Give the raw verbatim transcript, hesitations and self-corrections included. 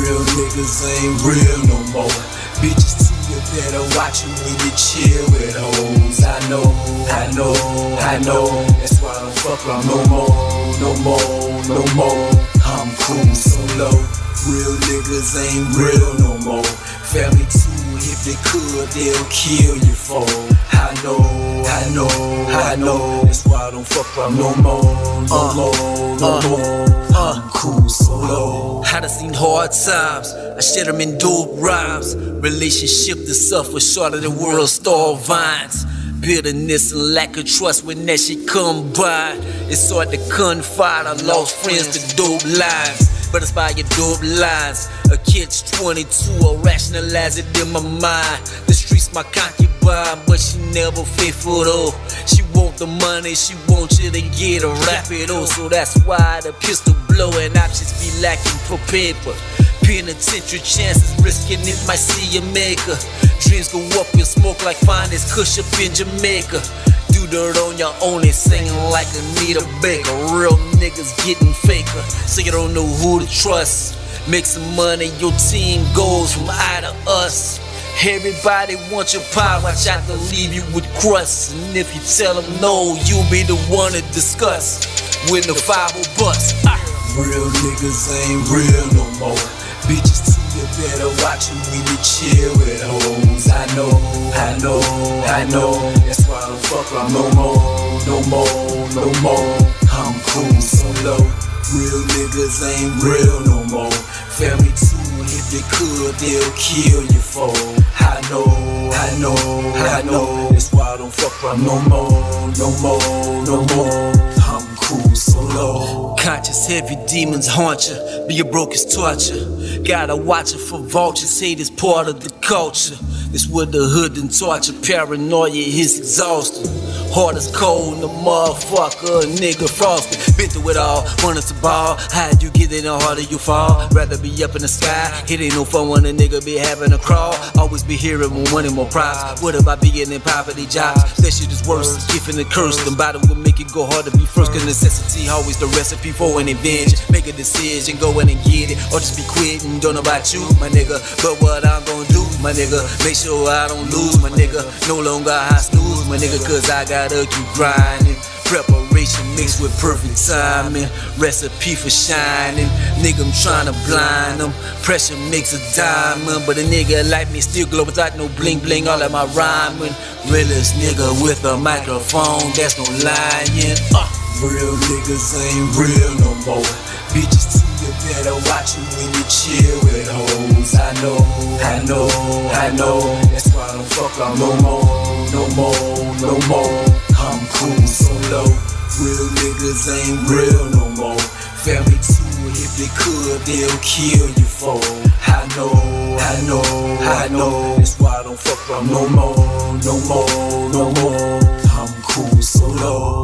Real niggas ain't real no more. Bitches too, you better watch them when you chill with hoes. I know, I know, I know. That's why I don't fuck around no more, no more, no more. I'm cool solo. Real niggas ain't real no more. Family too, if they could, they'll kill you for. I know, I know, I know. That's why I don't fuck around no more, no uh, more, no uh, more. Uh, I'm cool solo. I done seen hard times, I share them in dope rhymes. Relationship that suffer shorter than world star vines. Bitterness and lack of trust when that shit come by. It's hard to confide, I lost friends to dope lives. But it's by your dope lines. A catch twenty-two, I'll rationalize it in my mind. The streets my concubine, but she never faithful though. She want the money, she want you to get a rapid oh. So that's why the pistol blowing options be lacking for paper. Penitentiary chances, risking it might see you make her. Dreams go up in smoke like finest kush up in Jamaica. Do dirt on your own and singing like Anita Baker. Real niggas getting faker, so you don't know who to trust. Make some money, your team goes from I to us. Everybody wants your power, watch out to leave you with crusts. And if you tell them no, you'll be the one to discuss when the five will bust. Ah. Real niggas ain't real no more. Bitches too, you better watch them when you chill with hoes. I know, I know, I know. That's why I don't fuck around no more, no more, no more. I'm cool solo. Real niggas ain't real no more. Family too, if they could, they'll kill you for. I know, I know, I know. That's why I don't fuck around no more, no more, no more. I'm cool solo. Conscious heavy demons haunt you, be a broke is torture. Gotta watch it for vultures, hate is part of the culture. It's with the hood and torture, paranoia is exhausting. Heart is cold, the motherfucker, nigga frosty. Been through it all, wanted to ball. How'd you get it, the harder you fall? Rather be up in the sky, it ain't no fun when a nigga be having a crawl. Always be hearing more money, more props. What about being in poverty jobs? That shit is worse, gift and the curse. The bottom will make it go hard to be first. Cause necessity always the recipe for an advantage. Make a decision, go in and get it, or just be quitting. Don't know about you, my nigga, but what I'm gonna do, my nigga, make sure I don't lose, my nigga. No longer high snooze, my nigga, cause I gotta keep grinding. Preparation mixed with perfect timing, recipe for shining. Nigga, I'm tryna blind them. Pressure makes a diamond, but a nigga like me still glow without no bling bling. All of my rhyming, realest nigga with a microphone, that's no lying. Uh. Real niggas ain't real no more. Bitches too, you better watch them when you chill with hoes. I know, I know, I know. That's why I don't fuck around no more, no more, no more. I'm cool solo. Real niggas ain't real no more. Family too, if they could, they'll kill you for. I know, I know, I know. That's why I don't fuck around no more, no more, no more. I'm cool solo.